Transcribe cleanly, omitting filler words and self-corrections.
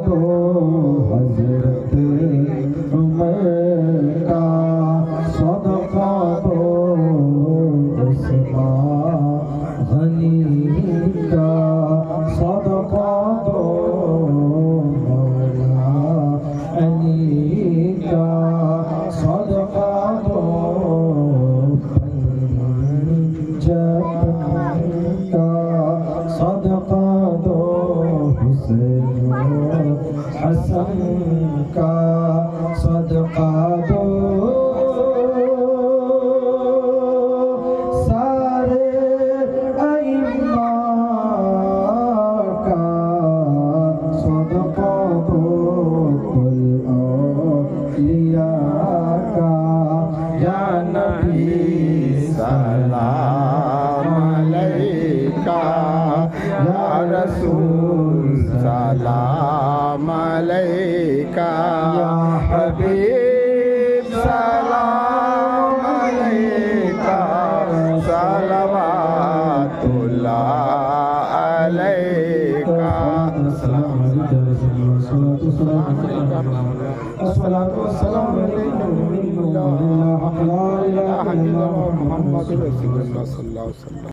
दो हजरत उमर का, सदका दो उस्मान गनी का, सदका दो मौला अली का, सदका दो पंजतन का, सदका दो हुसैन हसन का, सदका दो सारे अइम्मा का, सदका दो कुल औलिया का। या नबी सलाम अलैका, या रसूल सलाम अलैका, या हबीब सलाम अलैका, सलवातुल्लाह अलैका। अस्सलातु वस्सलामु अलैका ला इलाहा इल्लल्लाह मुहम्मदुर रसूलुल्लाह सल्लल्लाहु अलैहि वसल्लम।